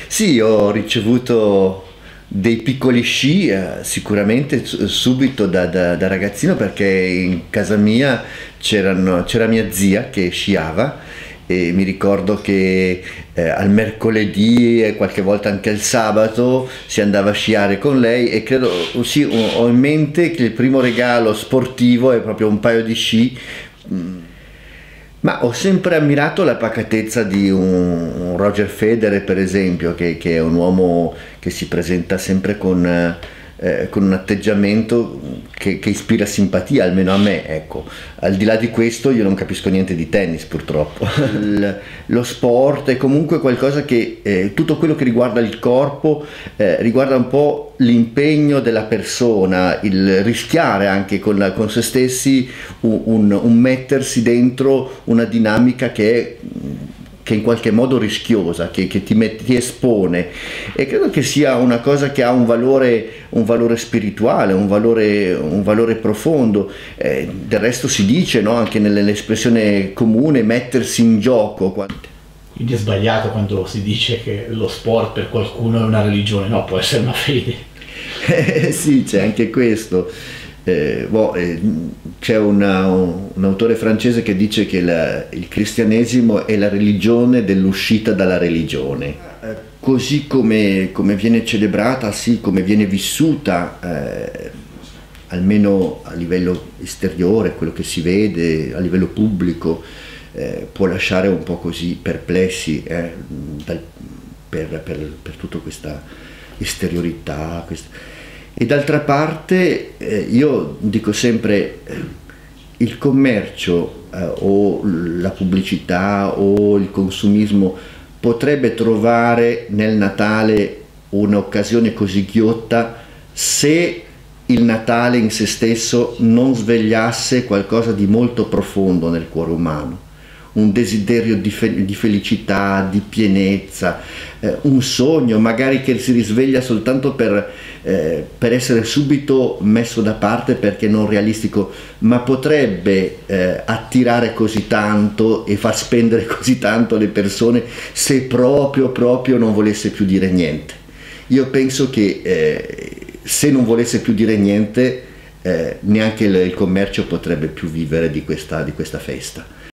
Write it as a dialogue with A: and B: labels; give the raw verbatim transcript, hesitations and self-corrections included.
A: Sì, ho ricevuto dei piccoli sci, eh, sicuramente s- subito da, da- da ragazzino, perché in casa mia c'erano- c'era mia zia che sciava, e mi ricordo che eh, al mercoledì e qualche volta anche al sabato si andava a sciare con lei, e credo, sì, ho ho in mente che il primo regalo sportivo è proprio un paio di sci. Ma ho sempre ammirato la pacatezza di un, un Roger Federer, per esempio, che, che è un uomo che si presenta sempre con, eh, con un atteggiamento che, che ispira simpatia, almeno a me, ecco. Al di là di questo io non capisco niente di tennis, purtroppo. Il- lo sport è comunque qualcosa che, eh, tutto quello che riguarda il corpo, eh, riguarda un po' l'impegno della persona, il rischiare anche con, la- con se stessi un, un- un mettersi dentro una dinamica che è, che è in qualche modo rischiosa, che, che ti, met- ti espone, e credo che sia una cosa che ha un valore, un valore spirituale, un valore, un valore profondo. Eh, del resto si dice, no, anche nell'espressione comune, mettersi in gioco.
B: Quindi è sbagliato quando si dice che lo sport per qualcuno è una religione, no, può essere una fede.
A: Eh, sì, c'è anche questo. Eh, boh, eh, c'è una- un, un autore francese che dice che la- il cristianesimo è la religione dell'uscita dalla religione. Eh, così come, come viene celebrata, sì, come viene vissuta, eh, almeno a livello esteriore, quello che si vede a livello pubblico, eh, può lasciare un po' così perplessi, eh, dal- per, per, per tutta questa esteriorità. questa- E d'altra parte, eh, io dico sempre, eh, il commercio, eh, o la pubblicità o il consumismo potrebbe trovare nel Natale un'occasione così ghiotta se il Natale in se stesso non svegliasse qualcosa di molto profondo nel cuore umano, un desiderio di, fe- di felicità, di pienezza, eh, un sogno magari che si risveglia soltanto per, eh, per essere subito messo da parte perché non realistico, ma potrebbe eh, attirare così tanto e far spendere così tanto le persone, se proprio proprio non volesse più dire niente. Io penso che eh, se non volesse più dire niente, eh, neanche il, il commercio potrebbe più vivere di questa, di questa festa.